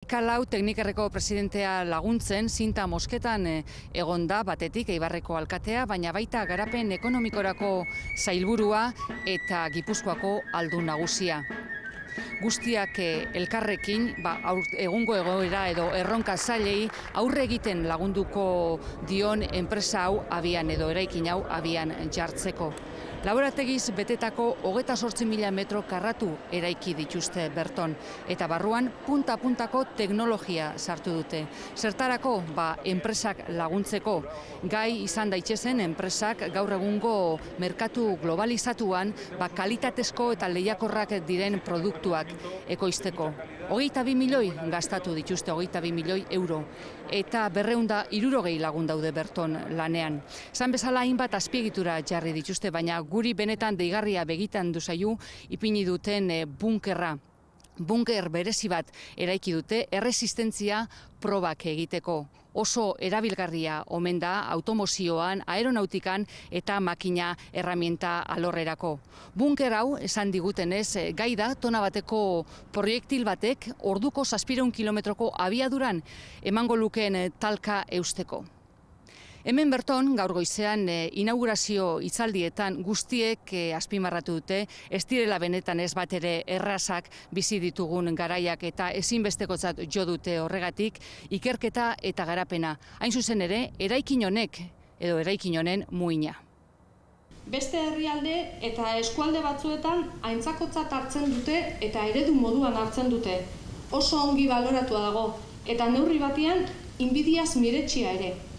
Kalau Teknikerreko presidentea laguntzen, Zinta Mosketan egon da batetik Eibarreko alkatea, baina baita garapen ekonomikorako sailburua eta Gipuzkoako aldun nagusia. Guztiak elkarrekin egungo egoera edo erronka zailei aurre egiten lagunduko dion enpresa hau abian edo eraikin hau abian jartzeko. Laborategiz betetako 28.000 metro karratu eraiki dituzte berton, eta barruan punta-puntako teknologia sartu dute. Zertarako, enpresak laguntzeko, gai izan daitezen enpresak gaur egungo merkatu globalizatuan kalitatezko eta lehiakorrak diren produktuak ekoizteko. 22 milioi gastatu dituzte, 22 milioi euro, eta 260 lagun daude berton lanean. Zan bezala hainbat azpiegitura jarri dituzte, baina guri benetan deigarria begitan duzaio ipini duten bunkerra. Bunker berezi bat eraiki dute erresistentzia probak egiteko. Oso erabilgarria omen da automozioan, aeronautikan eta makina erramienta alorrerako. Bunker hau, esan digutenez, gai da tona bateko proiektil batek orduko 700 kilometroko abiaduran emango lukeen talka eusteko. Hemen berton, gaur goizean, inaugurazio hitzaldietan guztiek azpimarratu dute, ez direla benetan ez bat ere errazak bizi ditugun garaiak eta ezinbestekotzat jo dute horregatik, ikerketa eta garapena. Hain zuzen ere, eraikin honek edo eraikin honen muina. Beste herrialde eta eskualde batzuetan aintzakotzat hartzen dute eta eredu moduan hartzen dute. Oso ongi baloratua dago eta neurri batean inbidiaz miretsia ere.